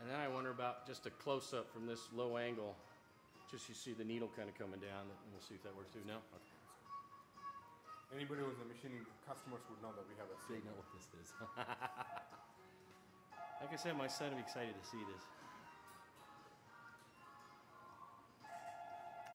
And then I wonder about just a close-up from this low angle. Just you see the needle kind of coming down, and we'll see if that works through. No? Okay. Anybody who's a machining customers would know that we have a They know what this is. Like I said, my son would be excited to see this.